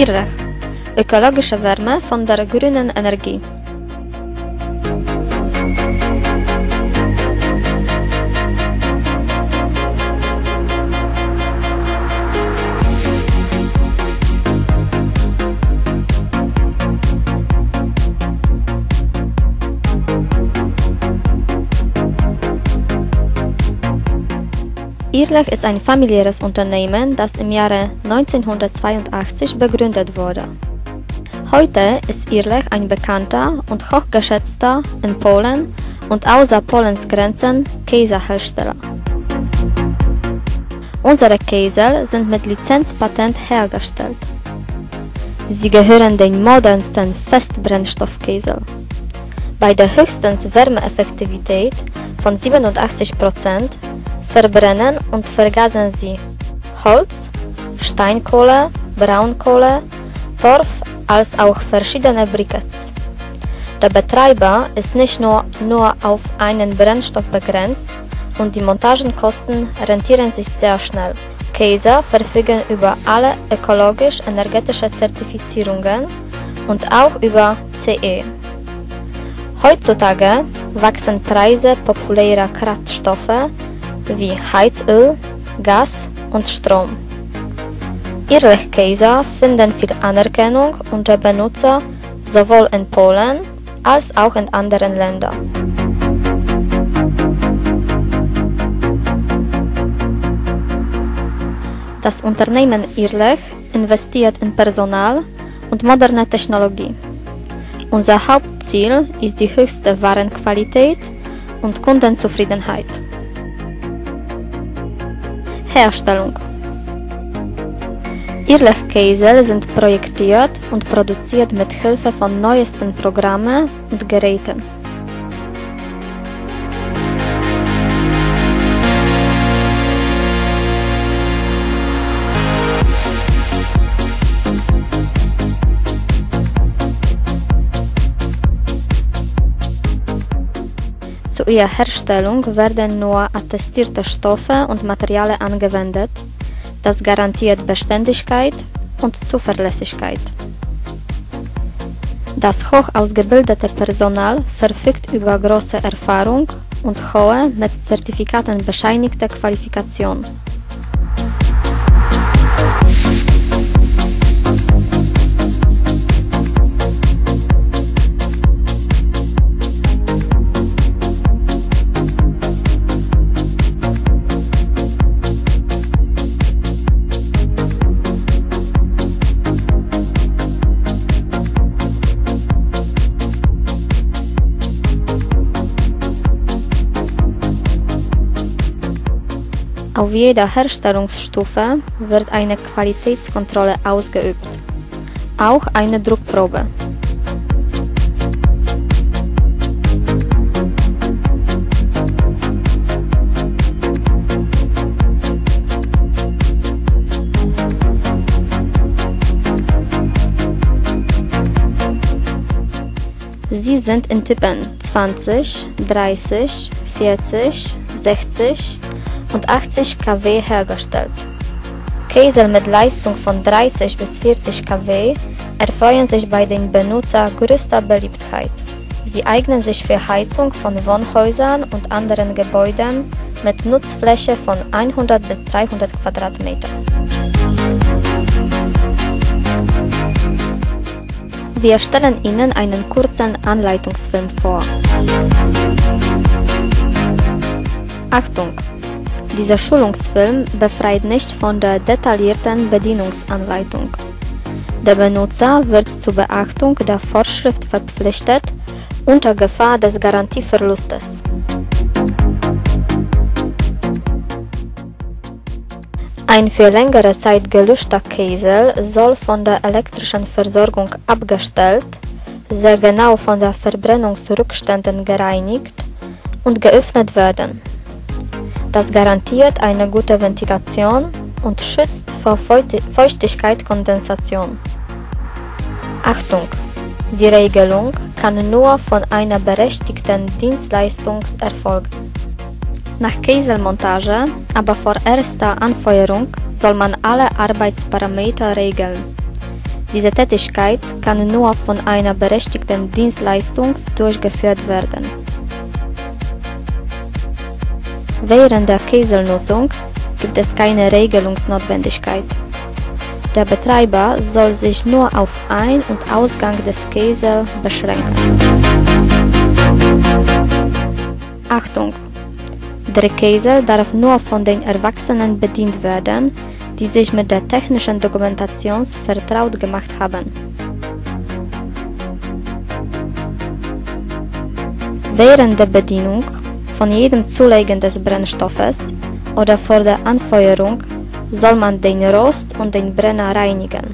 Irlech. Ökologische Wärme von der grünen Energie. Irlech ist ein familiäres Unternehmen, das im Jahre 1982 begründet wurde. Heute ist Irlech ein bekannter und hochgeschätzter in Polen und außer Polens Grenzen Käsehersteller. Unsere Käse sind mit Lizenzpatent hergestellt. Sie gehören den modernsten Festbrennstoffkäse. Bei der höchsten Wärmeeffektivität von 87% verbrennen und vergasen sie Holz, Steinkohle, Braunkohle, Torf als auch verschiedene Briketts. Der Betreiber ist nicht nur auf einen Brennstoff begrenzt und die Montagenkosten rentieren sich sehr schnell. Käse verfügen über alle ökologisch-energetische Zertifizierungen und auch über CE. Heutzutage wachsen Preise populärer Kraftstoffe wie Heizöl, Gas und Strom. Irlech-Käse finden viel Anerkennung unter Benutzer sowohl in Polen als auch in anderen Ländern. Das Unternehmen Irlech investiert in Personal und moderne Technologie. Unser Hauptziel ist die höchste Warenqualität und Kundenzufriedenheit. Herstellung. Irlech-Käse sind projektiert und produziert mit Hilfe von neuesten Programmen und Geräten. Zu ihrer Herstellung werden nur attestierte Stoffe und Materialien angewendet. Das garantiert Beständigkeit und Zuverlässigkeit. Das hoch ausgebildete Personal verfügt über große Erfahrung und hohe, mit Zertifikaten bescheinigte Qualifikation. Auf jeder Herstellungsstufe wird eine Qualitätskontrolle ausgeübt, auch eine Druckprobe. Sie sind in Typen 20, 30, 40, 60 und 80 kW hergestellt. Käse mit Leistung von 30 bis 40 kW erfreuen sich bei den Benutzern größter Beliebtheit. Sie eignen sich für Heizung von Wohnhäusern und anderen Gebäuden mit Nutzfläche von 100 bis 300 Quadratmeter. Wir stellen Ihnen einen kurzen Anleitungsfilm vor. Achtung! Dieser Schulungsfilm befreit nicht von der detaillierten Bedienungsanleitung. Der Benutzer wird zur Beachtung der Vorschrift verpflichtet, unter Gefahr des Garantieverlustes. Ein für längere Zeit gelöschter Käse soll von der elektrischen Versorgung abgestellt, sehr genau von den Verbrennungsrückständen gereinigt und geöffnet werden. Das garantiert eine gute Ventilation und schützt vor Feuchtigkeit-Kondensation. Achtung! Die Regelung kann nur von einer berechtigten Dienstleistung erfolgen. Nach Käselmontage, aber vor erster Anfeuerung, soll man alle Arbeitsparameter regeln. Diese Tätigkeit kann nur von einer berechtigten Dienstleistung durchgeführt werden. Während der Käselnutzung gibt es keine Regelungsnotwendigkeit. Der Betreiber soll sich nur auf Ein- und Ausgang des Käsels beschränken. Achtung! Der Käsel darf nur von den Erwachsenen bedient werden, die sich mit der technischen Dokumentation vertraut gemacht haben. Während der Bedienung von jedem Zulegen des Brennstoffes oder vor der Anfeuerung soll man den Rost und den Brenner reinigen.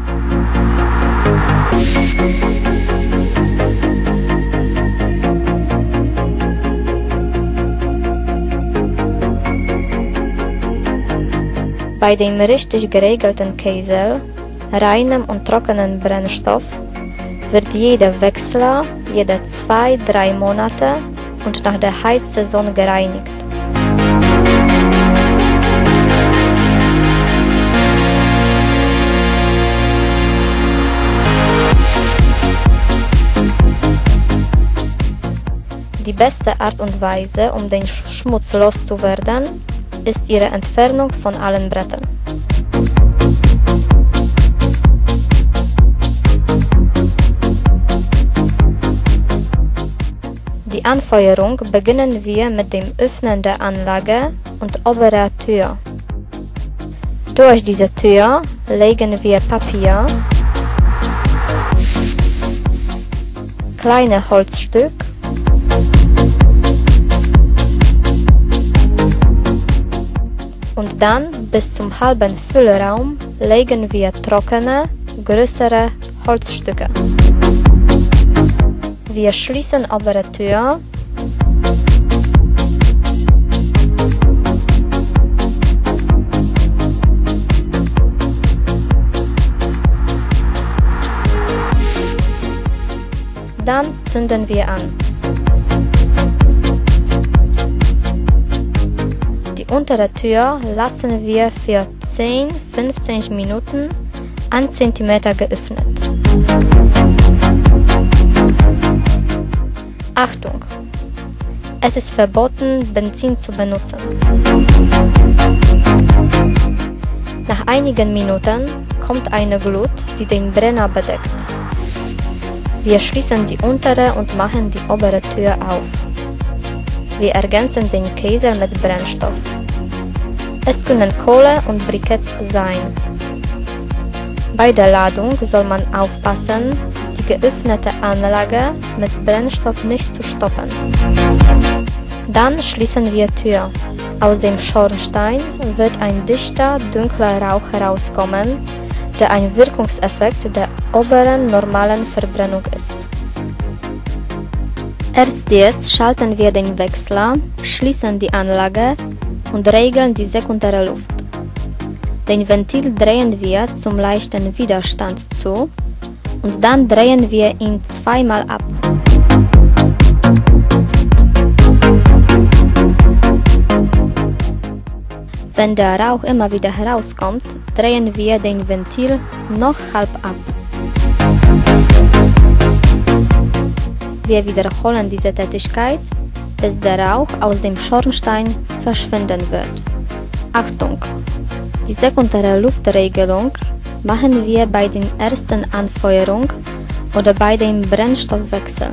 Bei dem richtig geregelten Käsel, reinem und trockenen Brennstoff wird jeder Wechsler jede 2-3 Monate und nach der Heizsaison gereinigt. Die beste Art und Weise, um den Schmutz loszuwerden, ist ihre Entfernung von allen Brettern. Die Anfeuerung beginnen wir mit dem Öffnen der Anlage und oberer Tür. Durch diese Tür legen wir Papier, kleine Holzstück, und dann bis zum halben Füllraum legen wir trockene, größere Holzstücke. Wir schließen obere Tür, dann zünden wir an. Die untere Tür lassen wir für 10-15 Minuten 1 cm geöffnet. Achtung! Es ist verboten, Benzin zu benutzen. Nach einigen Minuten kommt eine Glut, die den Brenner bedeckt. Wir schließen die untere und machen die obere Tür auf. Wir ergänzen den Käsel mit Brennstoff. Es können Kohle und Briketts sein. Bei der Ladung soll man aufpassen, die geöffnete Anlage mit Brennstoff nicht zu stoppen. Dann schließen wir Tür. Aus dem Schornstein wird ein dichter, dunkler Rauch herauskommen, der ein Wirkungseffekt der oberen normalen Verbrennung ist. Erst jetzt schalten wir den Wechsler, schließen die Anlage und regeln die sekundäre Luft. Den Ventil drehen wir zum leichten Widerstand zu und dann drehen wir ihn zweimal ab. Wenn der Rauch immer wieder herauskommt, drehen wir den Ventil noch halb ab. Wir wiederholen diese Tätigkeit, bis der Rauch aus dem Schornstein verschwinden wird. Achtung! Die sekundäre Luftregelung machen wir bei der ersten Anfeuerung oder bei dem Brennstoffwechsel.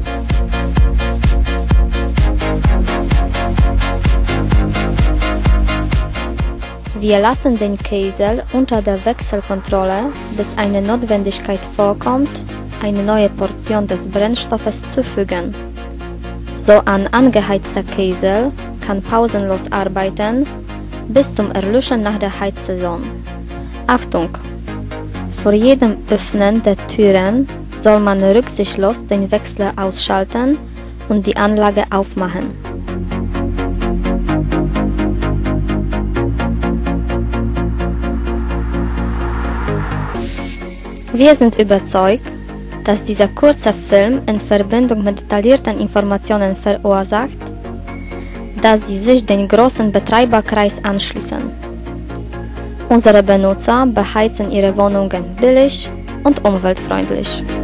Wir lassen den Käsel unter der Wechselkontrolle, bis eine Notwendigkeit vorkommt, eine neue Portion des Brennstoffes zu fügen. So ein angeheizter Käsel kann pausenlos arbeiten bis zum Erlöschen nach der Heizsaison. Achtung! Vor jedem Öffnen der Türen soll man rücksichtslos den Wechsler ausschalten und die Anlage aufmachen. Wir sind überzeugt, dass dieser kurze Film in Verbindung mit detaillierten Informationen verursacht, dass Sie sich den großen Betreiberkreis anschließen. Unsere Benutzer beheizen ihre Wohnungen billig, und umweltfreundlich.